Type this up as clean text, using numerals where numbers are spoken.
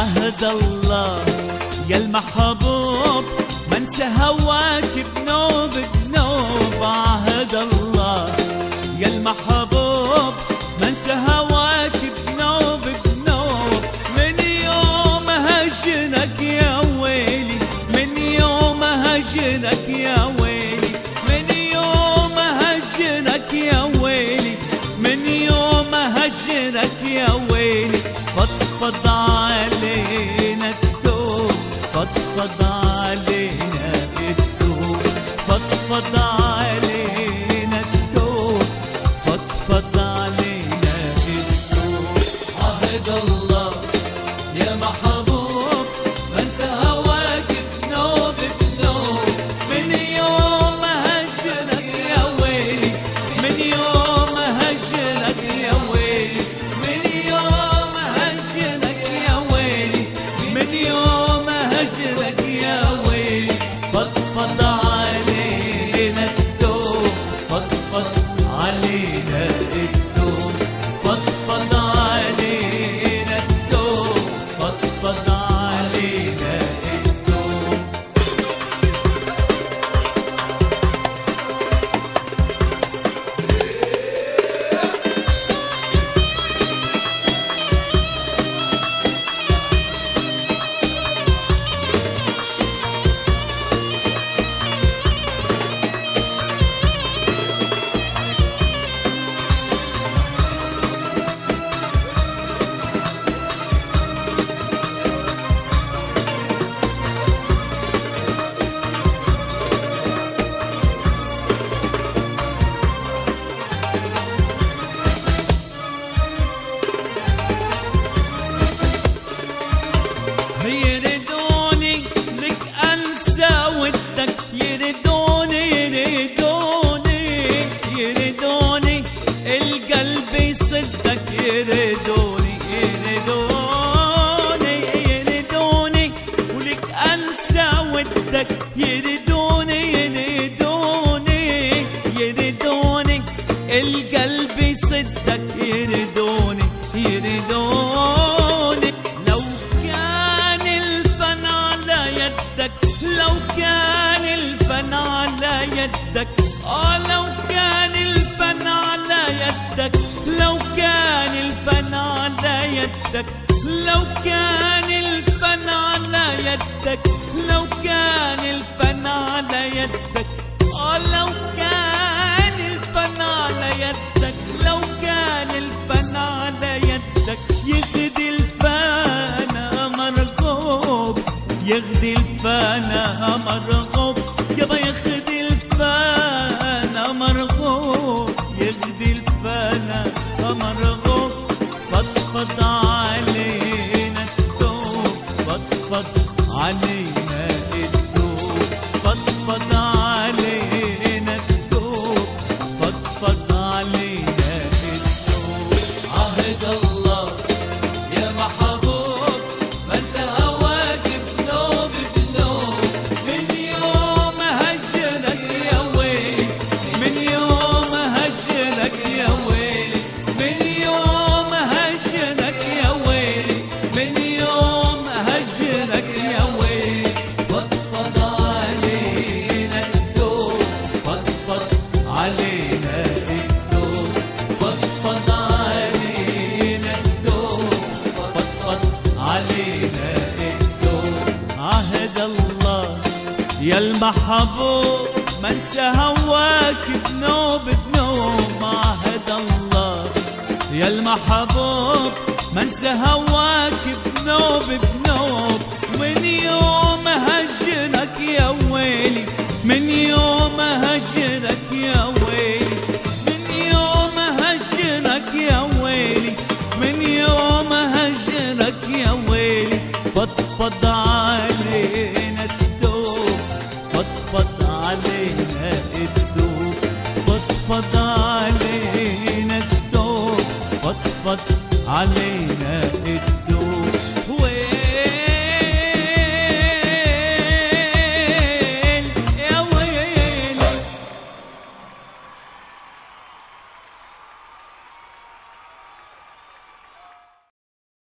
عهد الله يا المحبوب ما انسى هواك بنوب بنوب. عهد الله يا المحبوب ما انسى هواك بنوب بنوب. من يوم هجرك يا ويلي، من يوم هجرك يا ويلي، من يوم هجرك يا ويلي، من يوم هجرك يا ويلي. فضفض علينا الدوب، فضفض علينا الدوب، فضفض علينا الدوب، فضفض علينا الدوب. عهد الله يا محبوب ما انسى هواك بنوب بنوب. من يوم هجرك يا ويلي، من يوم هجرك يا ويلي، من يوم هجرك يا ويلي، من يوم هجرك يا ويلي. فضفض علينا الدوب، فضفض علينا الدوب، فضفض علينا الدوب، فضفض علينا الدوب. يردوني لك انسى ودك، يردوني يردوني يردوني القلب يصدك، يردوني يردوني يردوني ولك انسى ودك. يردوني يردوني يردوني القلب يصدك، يردوني يردوني. لو كان الفن على يدك، لو كان الفن على يدك، لو كان الفن على يدك، لو كان الفن على يدك، لو كان الفن على يدك، لو كان الفن على يدك، لو كان الفن على يدك، لو كان الفن على يدك. يغدي الفنا مرغوب، يغدي الفنا مرغوب، يابا يغدي الفنا مرغوب، يغدي الفنا مرغوب. فضفض علينا الدوب، فضفض علينا الدوب، فضفض علينا الدوب، فضفض علينا الدوب. عهد الله يا محبوب ما انسى هواك بنوب بنوب. من يوم هجرك يا ويلي، من يوم هجرك يا ويلي، من يوم هجرك يا ويلي، من يوم هجرك يا ويلي. فضفض علينا الدوب، فضفض علينا الدوب، فضفض علينا الدوب، فضفض علينا الدوب. عهد الله يا المحبوب ما انسى هواك بنوب بنوب. عهد الله يا المحبوب ما انسى هواك بنوب بنوب.